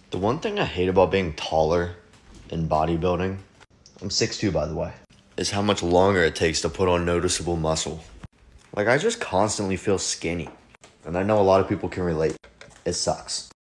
The one thing I hate about being taller in bodybuilding, I'm 6'2" by the way, is how much longer it takes to put on noticeable muscle. Like, I just constantly feel skinny. And I know a lot of people can relate. It sucks.